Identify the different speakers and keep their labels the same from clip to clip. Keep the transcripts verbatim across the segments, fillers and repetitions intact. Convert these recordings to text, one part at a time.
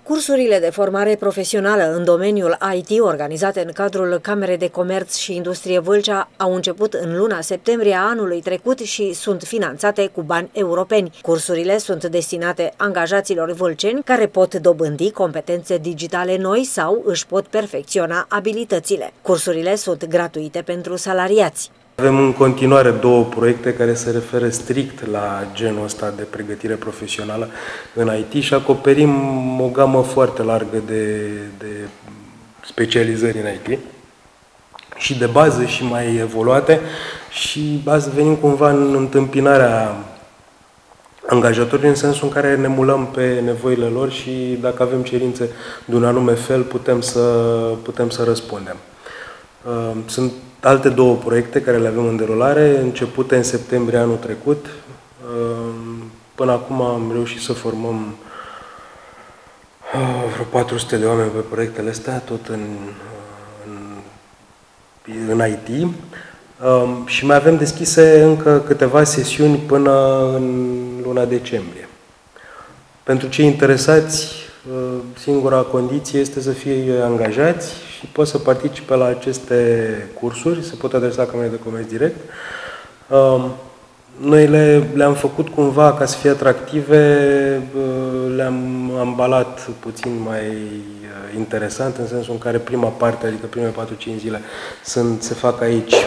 Speaker 1: Cursurile de formare profesională în domeniul I T organizate în cadrul Camerei de Comerț și Industrie Vâlcea au început în luna septembrie a anului trecut și sunt finanțate cu bani europeni. Cursurile sunt destinate angajaților vâlceni care pot dobândi competențe digitale noi sau își pot perfecționa abilitățile. Cursurile sunt gratuite pentru salariați.
Speaker 2: Avem în continuare două proiecte care se referă strict la genul ăsta de pregătire profesională în I T și acoperim o gamă foarte largă de, de specializări în I T și de bază și mai evoluate, și azi venim cumva în întâmpinarea angajatorilor în sensul în care ne mulăm pe nevoile lor și dacă avem cerințe de un anume fel putem să, putem să răspundem. Sunt alte două proiecte care le avem în derulare, începute în septembrie anul trecut. Până acum am reușit să formăm vreo patru sute de oameni pe proiectele astea, tot în, în, în I T. Și mai avem deschise încă câteva sesiuni până în luna decembrie. Pentru cei interesați, singura condiție este să fie angajați și pot să participe la aceste cursuri, se pot adresa Camerei de Comerț direct. Noi le, le-am făcut cumva ca să fie atractive, le-am ambalat puțin mai interesant, în sensul în care prima parte, adică primele patru cinci zile, sunt, se fac aici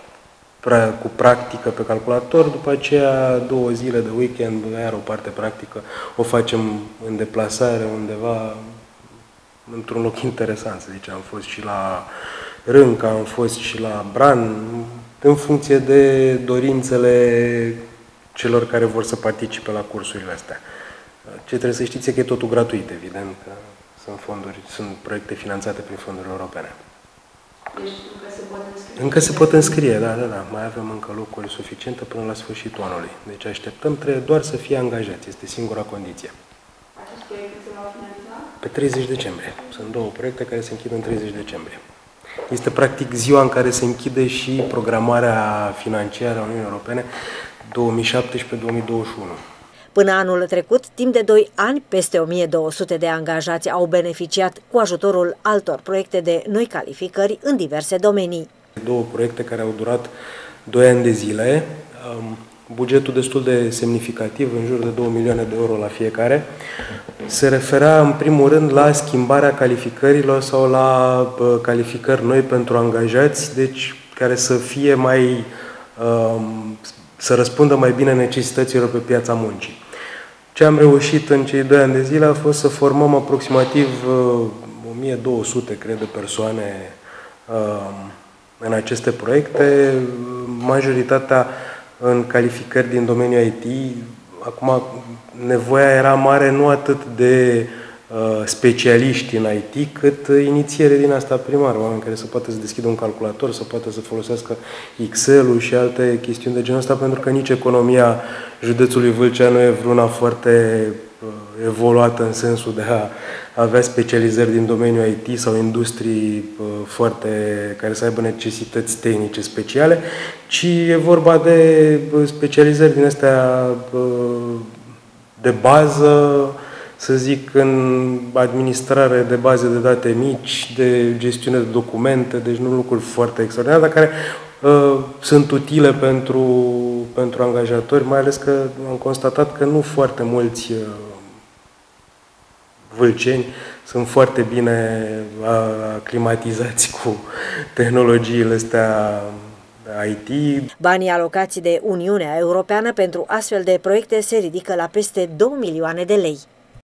Speaker 2: cu practică pe calculator, după aceea două zile de weekend, iar o parte practică o facem în deplasare undeva într-un loc interesant, să zicem. Am fost și la Rânca, am fost și la Bran, în funcție de dorințele celor care vor să participe la cursurile astea. Ce trebuie să știți e că e totul gratuit, evident, că sunt fonduri, sunt proiecte finanțate prin fonduri europene.
Speaker 3: Deci încă se pot înscrie?
Speaker 2: Încă se pot înscrie, da, da, da. Mai avem încă locuri suficiente până la sfârșitul anului. Deci așteptăm, trebuie doar să fie angajați. Este singura condiție.
Speaker 3: Acest proiect se va finaliza?
Speaker 2: Pe treizeci decembrie. Sunt două proiecte care se închid în treizeci decembrie. Este practic ziua în care se închide și programarea financiară a Uniunii Europene două mii șaptesprezece două mii douăzeci și unu.
Speaker 1: Până anul trecut, timp de doi ani, peste o mie două sute de angajați au beneficiat cu ajutorul altor proiecte de noi calificări în diverse domenii.
Speaker 2: Două proiecte care au durat doi ani de zile, bugetul destul de semnificativ, în jur de două milioane de euro la fiecare, se referea în primul rând la schimbarea calificărilor sau la calificări noi pentru angajați, deci care să fie mai să răspundă mai bine necesităților pe piața muncii. Ce am reușit în cei doi ani de zile a fost să formăm aproximativ o mie două sute, cred, de persoane în aceste proiecte, majoritatea în calificări din domeniul I T. Acum, nevoia era mare nu atât de uh, specialiști în I T, cât inițiere din asta primară, oameni care să poată să deschidă un calculator, să poată să folosească Excel-ul și alte chestiuni de genul ăsta, pentru că nici economia județului Vâlcea nu e vreuna foarte uh, evoluată în sensul de a avea specializări din domeniul I T sau industrii uh, foarte, care să aibă necesități tehnice speciale, ci e vorba de specializări din astea uh, de bază, să zic, în administrare de baze de date mici, de gestiune de documente, deci nu lucruri foarte extraordinare, dar care uh, sunt utile pentru, pentru angajatori, mai ales că am constatat că nu foarte mulți uh, vâlceni sunt foarte bine aclimatizați cu tehnologiile astea I T.
Speaker 1: Banii alocați de Uniunea Europeană pentru astfel de proiecte se ridică la peste două milioane de lei.